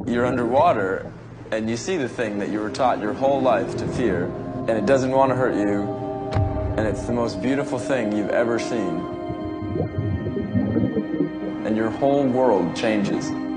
you're underwater and you see the thing that you were taught your whole life to fear, and it doesn't want to hurt you, and it's the most beautiful thing you've ever seen. And your whole world changes.